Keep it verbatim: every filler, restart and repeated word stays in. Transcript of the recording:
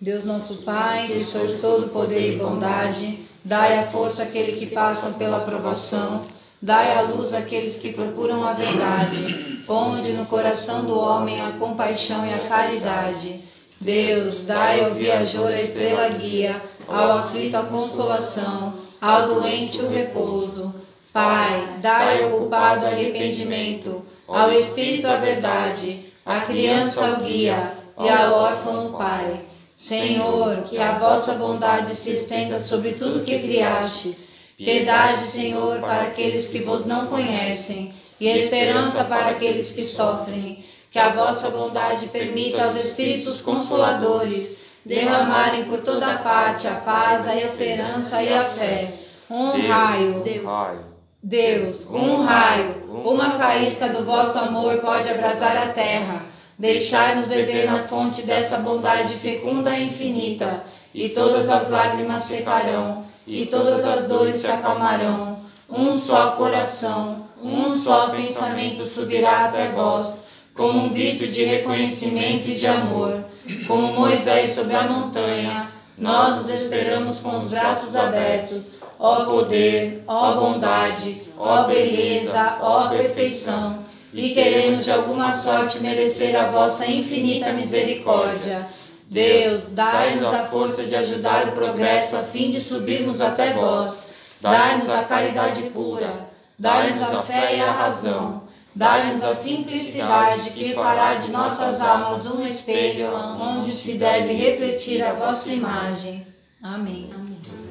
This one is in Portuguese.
Deus nosso Pai, que sois todo poder e bondade, dai a força àqueles que passam pela provação, dai a luz àqueles que procuram a verdade, ponde no coração do homem a compaixão e a caridade. Deus, dai ao viajor a estrela guia, ao aflito a consolação, ao doente o repouso. Pai, dai ao culpado arrependimento, ao espírito a verdade, à criança o guia e ao órfão o pai. Senhor, que a vossa bondade se estenda sobre tudo que criastes. Piedade, Senhor, para aqueles que vos não conhecem, e esperança para aqueles que sofrem. Que a vossa bondade permita aos Espíritos Consoladores derramarem por toda parte a paz, a esperança e a fé. Um raio, Deus, Deus, um raio, uma faísca do vosso amor pode abrasar a terra. Deixai-nos beber na fonte dessa bondade fecunda e infinita, e todas as lágrimas secarão, e todas as dores se acalmarão. Um só coração, um só pensamento subirá até vós, como um grito de reconhecimento e de amor. Como Moisés sobre a montanha, nós os esperamos com os braços abertos. Ó poder, ó bondade, ó beleza, ó perfeição. E queremos de alguma sorte merecer a vossa infinita misericórdia. Deus, dai-nos a força de ajudar o progresso a fim de subirmos até vós. Dai-nos a caridade pura, dai-nos a fé e a razão. Dai-nos a simplicidade que fará de nossas almas um espelho onde se deve refletir a vossa imagem. Amém. Amém.